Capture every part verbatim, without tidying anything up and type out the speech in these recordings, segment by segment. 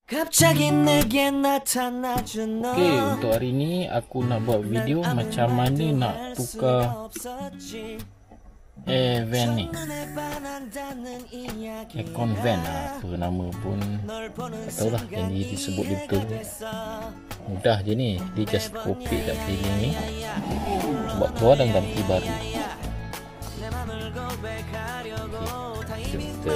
Okey, untuk hari ni aku nak buat video macam mana nak tukar air van ni, aircon van lah, apa nama pun tak tahulah yang dia disebut dia betul. Mudah je ni, dia just copy kat feeling ni, buat keluar dan ganti baru. Okay, kita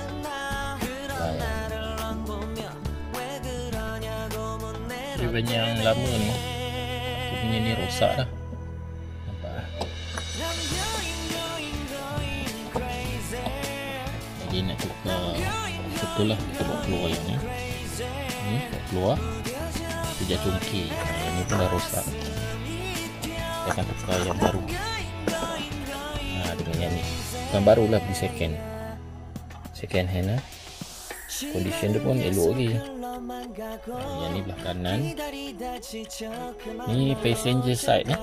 van yang lama ni, aku punya ni rosak dah. Nampak lah. Jadi nak tukar betul lah, kita buat keluar yang ni. Ni buat keluar, kita congkir. Yang ni pun dah rosak. Kita akan tukar yang baru. Ha, dengan yang ni. Bukan baru lah, beli second. Second hand lah. Condition dia pun elok lagi. Yang ni belah kanan, ni passenger side ni.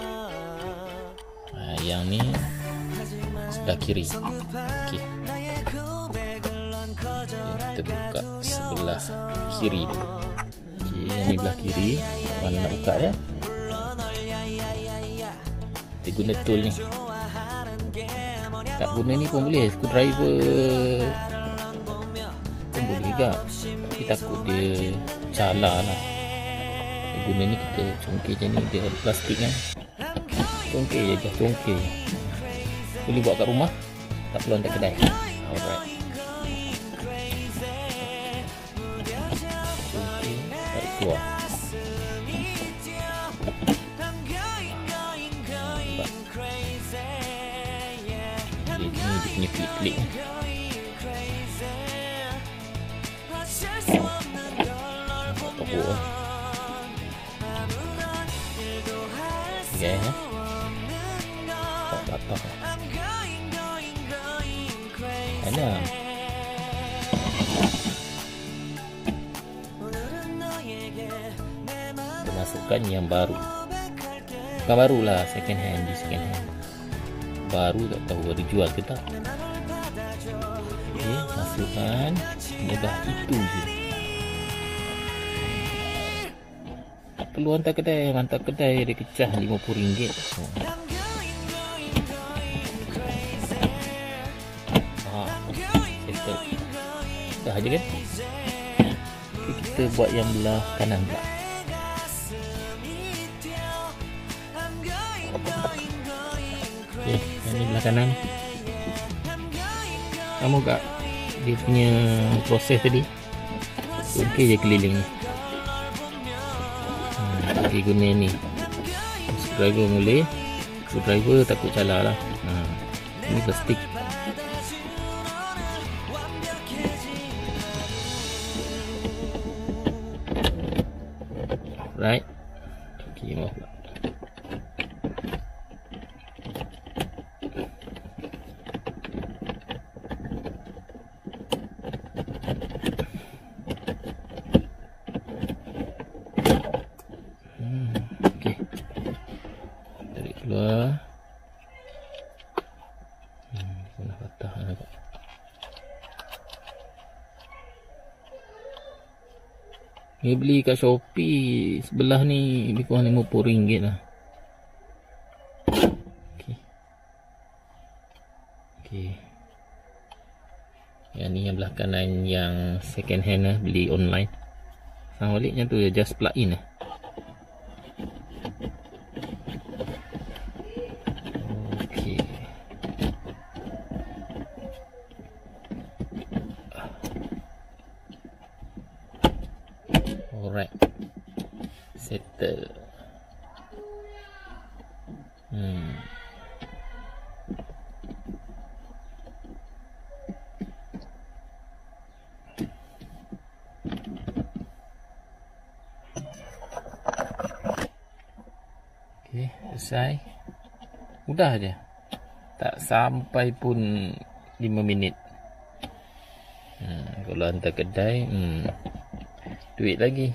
Ha, yang ni sebelah kiri. Okey, kita buka sebelah kiri dulu. Okey, yang ni belah kiri. Mana nak buka dia? Kita guna tool ni. Tak guna ni pun boleh, screwdriver pun boleh juga, tapi takut dia cala lah. Guna ni kita congkir je ni, dia ada plastik kan. Congkir je, just congkir. Boleh buat kat rumah, tak perlu hantar kedai. Alright, congkir, tarik keluar. Dia ni dia punya pelik-pelik ni. Oh. Okay, eh? Tak tak tak. Mana? Masukkan yang baru. Bukan baru lah, second hand, di second hand. Baru tak tahu ada jual ke tak. Okay, masukkan. Dia dah itu je. Perlu hantar kedai, hantar kedai dia kecah lima puluh ringgit. Oh. Ah, settle. Dah aja kan? Okay, kita buat yang belah kanan pula. Okay, yang ni belah kanan. Kamu gak dia punya proses tadi. Okey je keliling ni. Okay, guna ni screwdriver boleh, screwdriver takut calar lah. Ha, ini plastik. Right, okay, maaf lah. Keluar. Hmm, mana patah nak. Ni beli kat Shopee sebelah ni lebih kurang lima puluh ringgit lah. Okey. Okey. Yang ni yang belah kanan yang second hand lah, beli online. Sang baliknya tu just plug in lah. Alright, settle. Hmm. Okay, selesai. Mudah aja. Tak sampai pun lima minit. Hmm, kalau hantar kedai, hmm, duit lagi.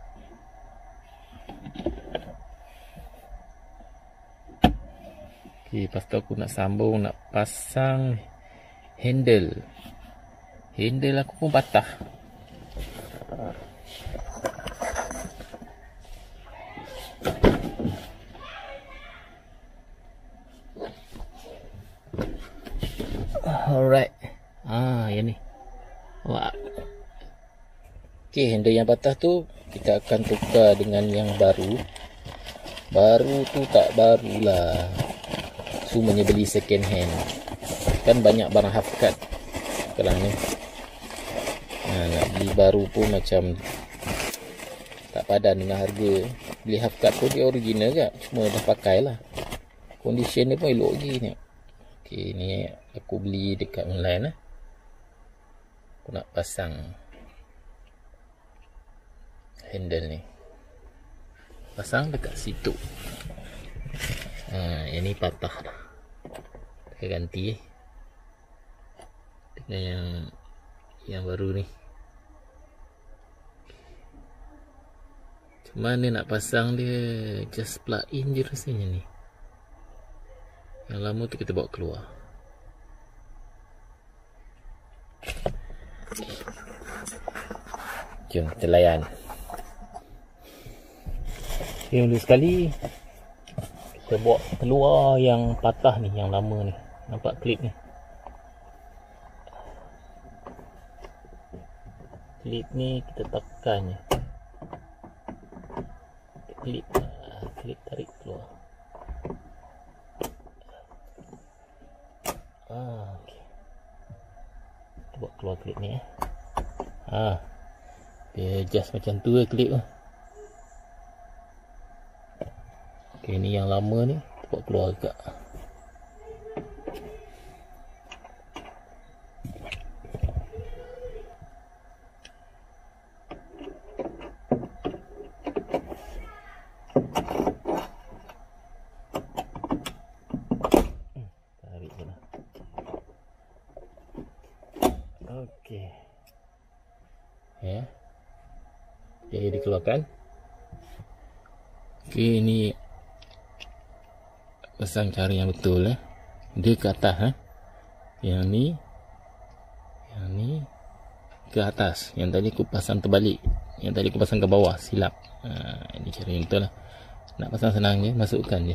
Okay, lepas tu aku nak sambung, nak pasang handle. Handle aku pun patah. Alright. Ah, yang ni. Wah. Okey, handle yang patah tu kita akan tukar dengan yang baru. Baru tu tak barulah. Semuanya beli second hand. Kan banyak barang half cut sekarang ni. Nah, nak beli baru pun macam tak padan dengan harga. Beli half cut pun dia original je, cuma dah pakai lah. Condition dia pun elok lagi ni. Okey, ni aku beli dekat online lah. Aku nak pasang handle ni. Pasang dekat situ. Ha, yang ni patah dah. Kita ganti eh. Dengan yang yang baru ni. Cuma ni nak pasang dia just plug in je rasanya ni. Yang lama tu kita bawa keluar. Jom kita layan. Okay, mula sekali kita bawa keluar yang patah ni, yang lama ni. Nampak klip ni? Klip ni kita tekan je. Klip, klip tarik keluar. Ah, okay. Kita buat keluar klip ni eh. Ah, dia adjust macam tu lah klip tu. Okay, ni yang lama ni kita buat keluar agak. Okey. Ya. Jadi dikeluarkan. Okey, ini pasang cara yang betul eh. Dia ke atas eh. Yang ni, yang ni ke atas. Yang tadi aku pasang terbalik. Yang tadi aku pasang ke bawah, silap. Ha, ini cara yang betul lah. Nak pasang senang je, masukkan je.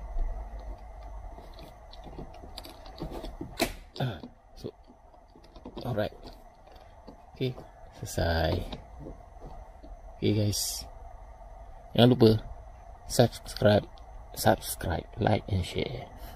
Ah, so, alright. Okay, selesai. Okay guys, jangan lupa subscribe, subscribe, like and share.